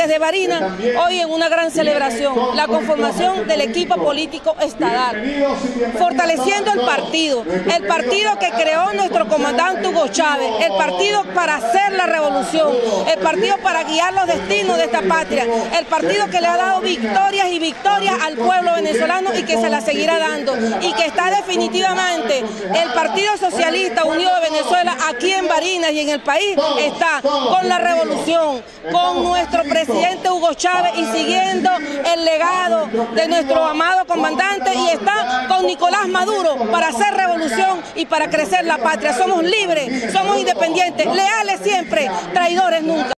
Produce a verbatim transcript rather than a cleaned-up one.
desde Barinas, hoy en una gran celebración, la conformación del equipo político estadal, fortaleciendo el partido, el partido que creó nuestro comandante Hugo Chávez, el partido para hacer la revolución, el partido para guiar los destinos de esta patria, el partido que le ha dado victorias y victorias al pueblo venezolano y que se la seguirá dando, y que está definitivamente el Partido Socialista Unido de Venezuela aquí en Barinas y en el país, está con la revolución, con nuestro presidente Hugo Chávez y siguiendo el legado de nuestro amado comandante, y está con Nicolás Maduro para hacer revolución y para crecer la patria. Somos libres, somos independientes, leales siempre, traidores nunca.